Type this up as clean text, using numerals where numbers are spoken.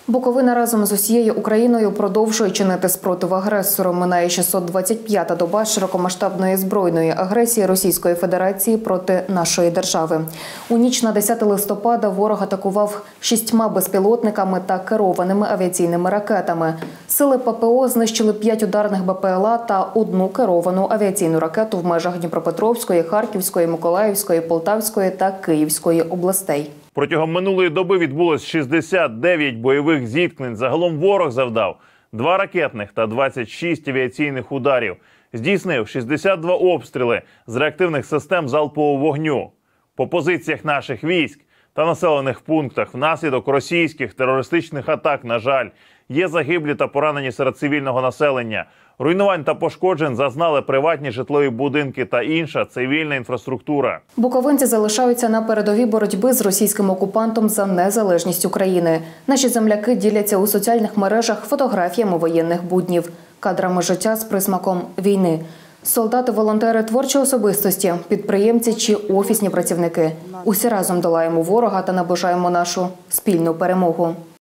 Буковина разом з усією Україною продовжує чинити спротив агресору. Минає 625-та доба широкомасштабної збройної агресії Російської Федерації проти нашої держави. У ніч на 10 листопада ворог атакував 6 безпілотниками та керованими авіаційними ракетами. Сили ППО знищили 5 ударних БПЛА та 1 керовану авіаційну ракету в межах Дніпропетровської, Харківської, Миколаївської, Полтавської та Київської областей. Протягом минулої доби відбулось 69 бойових зіткнень. Загалом ворог завдав 2 ракетних та 26 авіаційних ударів. Здійснив 62 обстріли з реактивних систем залпового вогню. По позиціях наших військ та населених пунктах внаслідок російських терористичних атак, на жаль, є загиблі та поранені серед цивільного населення. Руйнувань та пошкоджень зазнали приватні житлові будинки та інша цивільна інфраструктура. Буковинці залишаються на передовій боротьби з російським окупантом за незалежність України. Наші земляки діляться у соціальних мережах фотографіями воєнних буднів, кадрами життя з присмаком війни. Солдати, волонтери, творчі особистості, підприємці чи офісні працівники. Усі разом долаємо ворога та наближаємо нашу спільну перемогу.